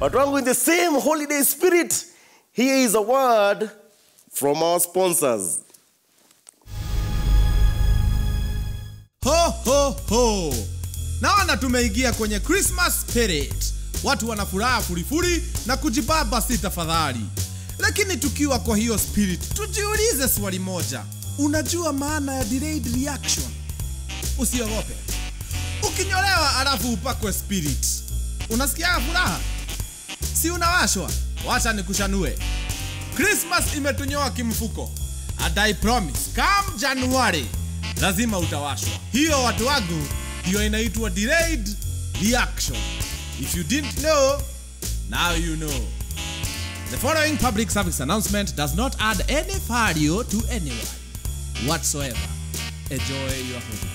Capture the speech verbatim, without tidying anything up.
Watu wangu, in the same holiday spirit, here is a word from our sponsors. Ho ho ho. Naona tumeingia kwenye Christmas spirit. Watu wanafuraha furifuri na kujibaba si tafadhali. Lakini tukiwa kwa hiyo spirit, tujiulize swali moja. Unajua maana ya delayed reaction? Usiogope. Ukinyolewa alafu upakwe spirit, unasikia furaha? Si unawashwa? Wacha nikushanue. Christmas imetunyoa kimfuko. And I promise, come January, lazima utawashwa. Hiyo watu wangu ndio inaitwa delayed reaction. If you didn't know, now you know. The following public service announcement does not add any value to anyone whatsoever. Enjoy your holiday.